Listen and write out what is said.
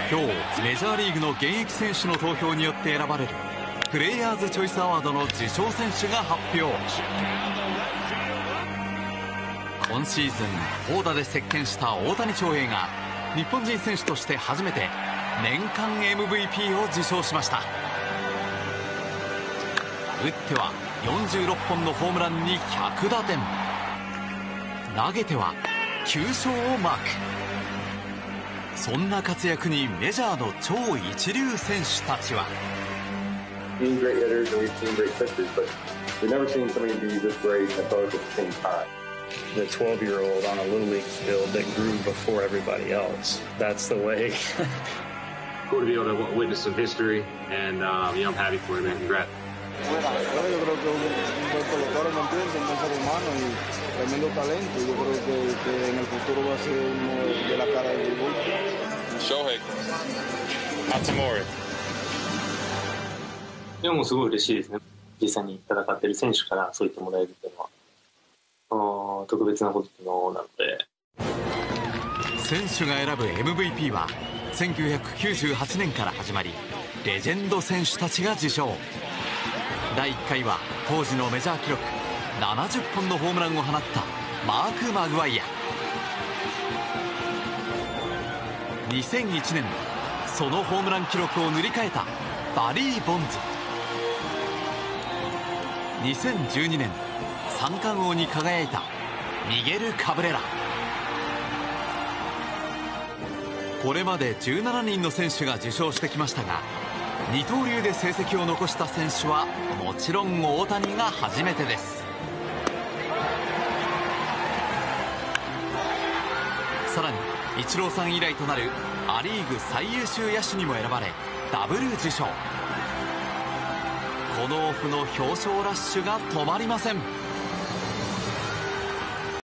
今日メジャーリーグの現役選手の投票によって選ばれるプレイヤーズ・チョイス・アワードの受賞選手が発表。今シーズン投打で席巻した大谷翔平が日本人選手として初めて年間 MVP を受賞しました。打っては46本のホームランに100打点、投げては9勝をマーク。そんな活躍にメジャーの超一流選手たちは Being great hitters and we've seen great pitchers, but we've never seen somebody be this great and both at the same time. The 12-year-old on a little league field that grew before everybody else. That's the way. Cool to be able to witness some history, and I'm happy for it, man. Congrats. Bueno, yo creo que un buen pelotero, ¿me entiendes? Un buen ser humano y tremendo talento. Yo creo que en el futuro va a ser uno de la cara del béisbol. Shohei Matsumori。 でもすごい嬉しいですね。実際に戦っている選手からそう言ってもらえるっていうのは特別なことなので。 選手が選ぶ MVP は1998年から始まりレジェンド選手たちが受賞。第1回は当時のメジャー記録70本のホームランを放ったマーク・マグワイア。2001年そのホームラン記録を塗り替えたバリー・ボンズ。2012年三冠王に輝いたミゲル・カブレラ。これまで17人の選手が受賞してきましたが二刀流で成績を残した選手はもちろん大谷が初めてです。さらにイチローさん以来となるア・リーグ最優秀野手にも選ばれダブル受賞。このオフの表彰ラッシュが止まりません。